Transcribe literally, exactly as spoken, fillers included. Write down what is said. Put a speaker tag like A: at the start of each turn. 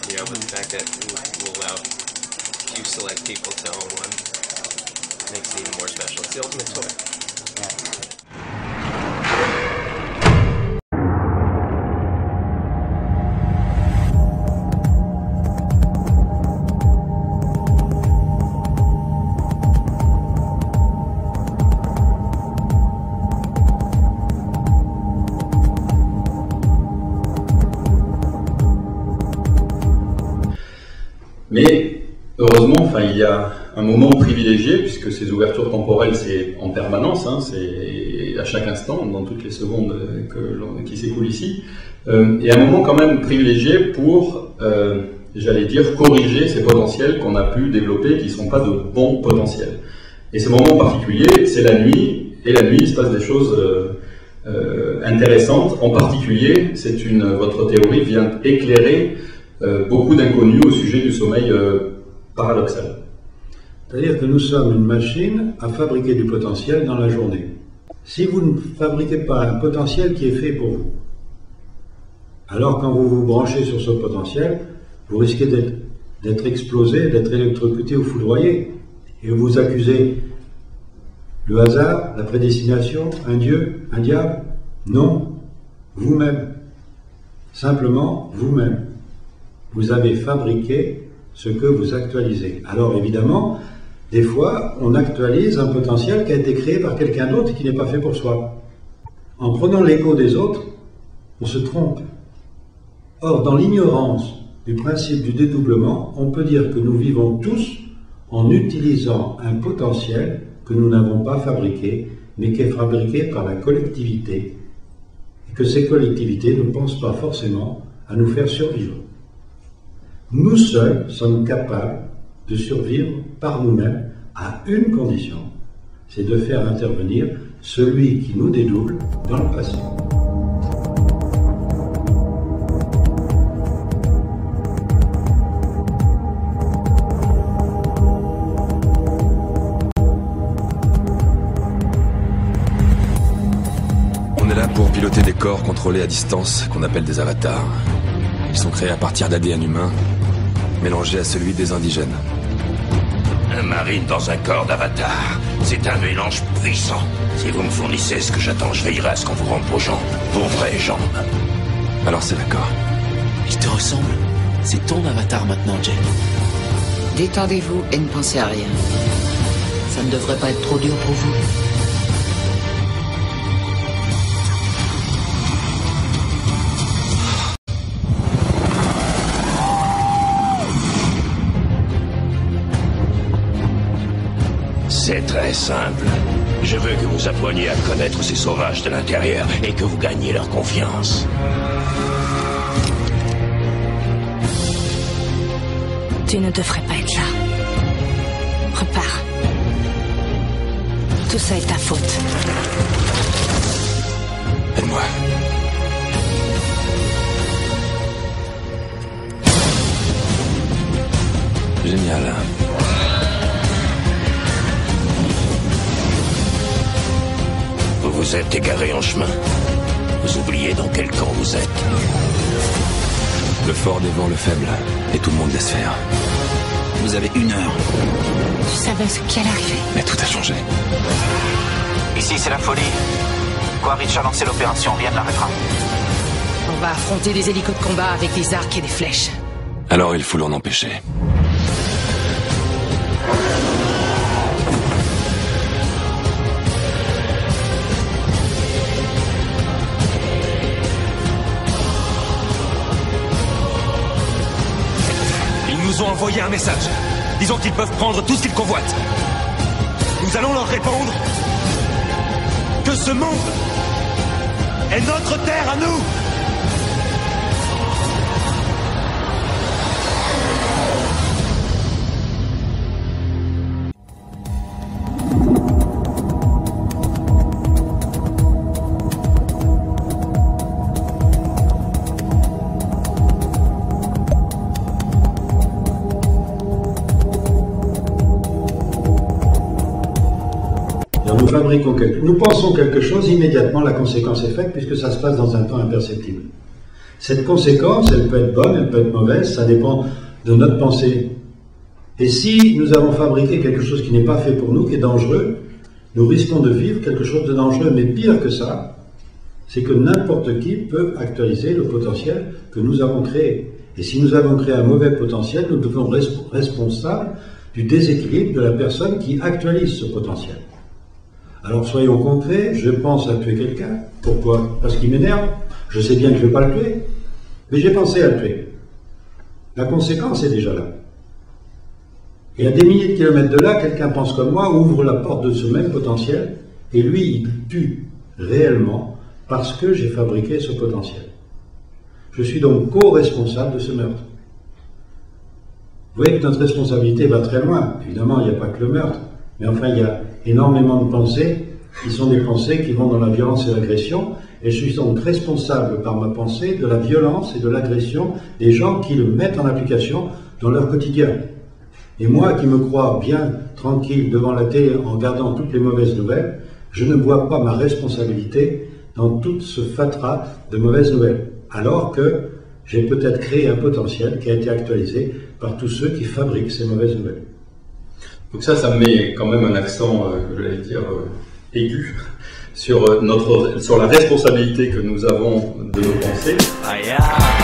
A: You know, but the fact that we'll allow few select people to own one makes it even more special. It's the ultimate toy.
B: Yeah.
C: Mais heureusement, enfin, il y a un moment privilégié, puisque ces ouvertures temporelles, c'est en permanence, hein, c'est à chaque instant, dans toutes les secondes que, qui s'écoulent ici, euh, et un moment quand même privilégié pour, euh, j'allais dire, corriger ces potentiels qu'on a pu développer, qui ne sont pas de bons potentiels. Et ce moment particulier, c'est la nuit, et la nuit, il se passe des choses euh, euh, intéressantes. En particulier, c'est une, votre théorie vient éclairer Euh, beaucoup d'inconnus au sujet du sommeil euh, paradoxal.
D: C'est-à-dire que nous sommes une machine à fabriquer du potentiel dans la journée. Si vous ne fabriquez pas un potentiel qui est fait pour vous, alors quand vous vous branchez sur ce potentiel, vous risquez d'être explosé, d'être électrocuté ou foudroyé. Et vous accusez le hasard, la prédestination, un dieu, un diable. Non, vous-même. Simplement vous-même. Vous avez fabriqué ce que vous actualisez. Alors évidemment, des fois, on actualise un potentiel qui a été créé par quelqu'un d'autre et qui n'est pas fait pour soi. En prenant l'écho des autres, on se trompe. Or, dans l'ignorance du principe du dédoublement, on peut dire que nous vivons tous en utilisant un potentiel que nous n'avons pas fabriqué, mais qui est fabriqué par la collectivité, et que ces collectivités ne pensent pas forcément à nous faire survivre. Nous seuls sommes capables de survivre par nous-mêmes à une condition, c'est de faire intervenir celui qui nous dédouble dans le passé.
E: On est là pour piloter des corps contrôlés à distance qu'on appelle des avatars. Ils sont créés à partir d'A D N humain, mélangé à celui des indigènes.
F: Un marine dans un corps d'avatar, c'est un mélange puissant. Si vous me fournissez ce que j'attends, je veillerai à ce qu'on vous rende vos jambes, vos vraies jambes.
E: Alors c'est d'accord.
G: Il te ressemble. C'est ton avatar maintenant, Jay.
H: Détendez-vous et ne pensez à rien. Ça ne devrait pas être trop dur pour vous.
F: C'est très simple. Je veux que vous appreniez à connaître ces sauvages de l'intérieur et que vous gagniez leur confiance.
I: Tu ne devrais pas être là. Repars. Tout ça est ta faute.
E: Aide-moi. Génial.
F: Vous vous êtes égaré en chemin. Vous oubliez dans quel camp vous êtes.
E: Le fort dévore le faible, et tout le monde laisse faire.
G: Vous avez une heure.
I: Tu savais ce qui allait arriver.
E: Mais tout a changé.
J: Ici, c'est la folie. Quaritch a lancé l'opération, rien ne l'arrêtera.
I: On va affronter des hélicos de combat avec des arcs et des flèches.
E: Alors il faut l'en empêcher.
K: Ils nous ont envoyé un message. Disons qu'ils peuvent prendre tout ce qu'ils convoitent. Nous allons leur répondre que ce monde est notre terre à nous.
D: Nous fabriquons quelque... Nous pensons quelque chose, immédiatement la conséquence est faite puisque ça se passe dans un temps imperceptible. Cette conséquence, elle peut être bonne, elle peut être mauvaise, ça dépend de notre pensée. Et si nous avons fabriqué quelque chose qui n'est pas fait pour nous, qui est dangereux, nous risquons de vivre quelque chose de dangereux. Mais pire que ça, c'est que n'importe qui peut actualiser le potentiel que nous avons créé. Et si nous avons créé un mauvais potentiel, nous devons être responsables du déséquilibre de la personne qui actualise ce potentiel. Alors soyons concrets, je pense à tuer quelqu'un. Pourquoi? Parce qu'il m'énerve. Je sais bien que je ne vais pas le tuer, mais j'ai pensé à le tuer. La conséquence est déjà là. Et à des milliers de kilomètres de là, quelqu'un pense comme moi, ouvre la porte de ce même potentiel, et lui, il tue réellement parce que j'ai fabriqué ce potentiel. Je suis donc co-responsable de ce meurtre. Vous voyez que notre responsabilité va très loin. Évidemment, il n'y a pas que le meurtre, mais enfin, il y a énormément de pensées qui sont des pensées qui vont dans la violence et l'agression, et je suis donc responsable par ma pensée de la violence et de l'agression des gens qui le mettent en application dans leur quotidien. Et moi qui me crois bien tranquille devant la télé en regardant toutes les mauvaises nouvelles, je ne vois pas ma responsabilité dans tout ce fatras de mauvaises nouvelles, alors que j'ai peut-être créé un potentiel qui a été actualisé par tous ceux qui fabriquent ces mauvaises nouvelles.
C: Donc ça, ça met quand même un accent, euh, je vais dire, euh, aigu sur, euh, notre, sur la responsabilité que nous avons de nos pensées.
J: Ah, yeah.